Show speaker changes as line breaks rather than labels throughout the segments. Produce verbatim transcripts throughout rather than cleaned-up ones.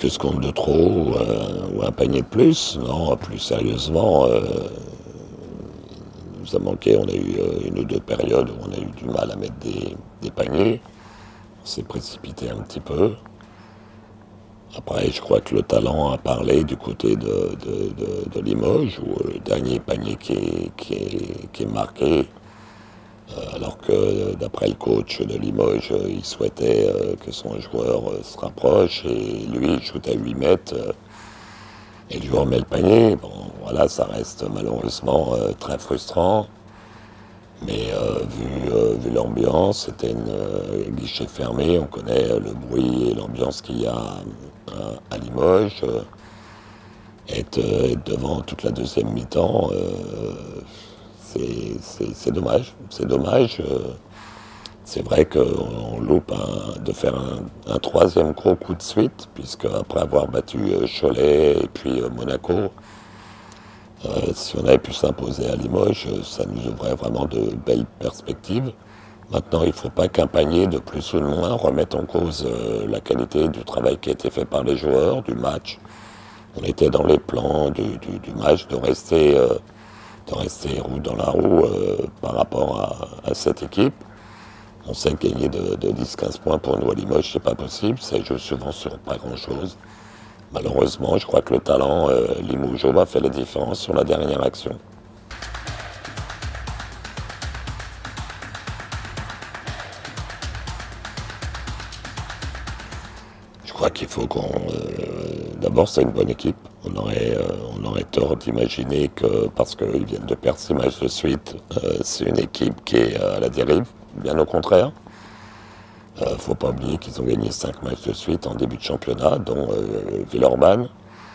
quelques secondes de trop ou, euh, ou un panier de plus. Non, plus sérieusement, euh, nous a manqué. On a eu euh, une ou deux périodes où on a eu du mal à mettre des, des paniers. On s'est précipité un petit peu. Après, je crois que le talent a parlé du côté de, de, de, de Limoges, où le dernier panier qui est, qui est, qui est marqué, euh, alors que d'après le coach de Limoges, euh, il souhaitait euh, que son joueur euh, se rapproche, et lui, il shoot à huit mètres, euh, et le joueur met le panier. Bon, voilà, ça reste malheureusement euh, très frustrant. Mais euh, vu, euh, vu l'ambiance, c'était une euh, guichet fermé, on connaît euh, le bruit et l'ambiance qu'il y a euh, à Limoges. Euh, être, euh, être devant toute la deuxième mi-temps, euh, c'est c'est- c'est dommage. C'est dommage. euh, c'est vrai qu'on loupe un- de faire un, un troisième gros coup de suite, puisque après avoir battu euh, Cholet et puis euh, Monaco, Euh, si on avait pu s'imposer à Limoges, euh, ça nous ouvrait vraiment de belles perspectives. Maintenant, il ne faut pas qu'un panier de plus ou de moins remette en cause euh, la qualité du travail qui a été fait par les joueurs, du match. On était dans les plans du, du- du match de rester, euh, de rester roue dans la roue euh, par rapport à, à cette équipe. On sait que gagner de, de dix quinze points pour nous à Limoges, c'est pas possible. Ça joue souvent sur pas grand-chose. Malheureusement, je crois que le talent euh, Limougeau a fait la différence sur la dernière action. Je crois qu'il faut qu'on... euh, D'abord, c'est une bonne équipe. On aurait, euh, on aurait tort d'imaginer que parce qu'ils viennent de perdre six matchs de suite, euh, c'est une équipe qui est à la dérive. Bien au contraire. Il ne faut pas oublier qu'ils ont gagné cinq matchs de suite en début de championnat, dont euh, Villeurbanne.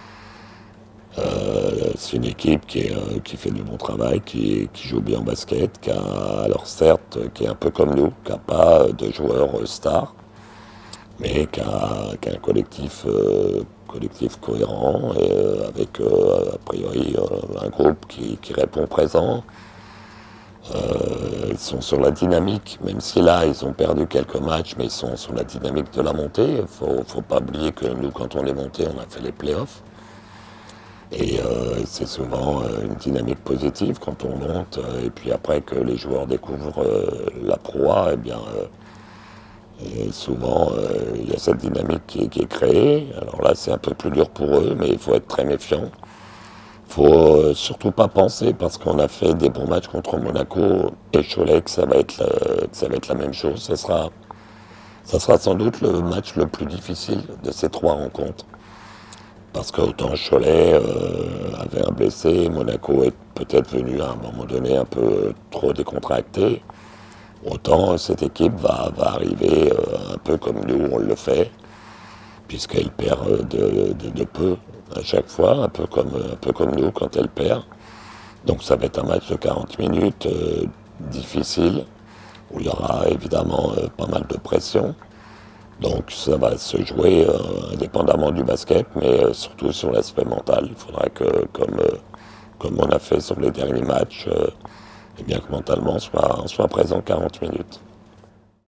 Euh, c'est une équipe qui, est, euh, qui fait du bon travail, qui, qui joue bien au basket, qui a, alors certes, qui est un peu comme nous, qui n'a pas de joueurs euh, stars, mais qui a, qui a un collectif, euh, collectif cohérent, et, euh, avec euh, a priori euh, un groupe qui, qui répond présent. Euh, ils sont sur la dynamique, même si là ils ont perdu quelques matchs, mais ils sont sur la dynamique de la montée. Il ne faut, faut pas oublier que nous, quand on est monté, on a fait les playoffs. Et euh, c'est souvent euh, une dynamique positive quand on monte, euh, et puis après que les joueurs découvrent euh, la proie, eh bien, euh, et souvent euh, il y a cette dynamique qui est, qui est créée. Alors là, c'est un peu plus dur pour eux, mais il faut être très méfiant. Il faut euh, surtout pas penser, parce qu'on a fait des bons matchs contre Monaco et Cholet, que ça va être la, que ça va être la même chose. Ce sera, ça sera sans doute le match le plus difficile de ces trois rencontres. Parce qu'autant Cholet euh, avait un blessé, Monaco est peut-être venu à un moment donné un peu trop décontracté, autant cette équipe va, va arriver euh, un peu comme nous on le fait, puisqu'elle perd de, de, de peu à chaque fois, un peu, comme, un peu comme nous quand elle perd. Donc ça va être un match de quarante minutes euh, difficile, où il y aura évidemment euh, pas mal de pression. Donc ça va se jouer euh, indépendamment du basket, mais euh, surtout sur l'aspect mental. Il faudra que, comme, euh, comme on a fait sur les derniers matchs, euh, eh bien que mentalement on soit, on soit présent quarante minutes.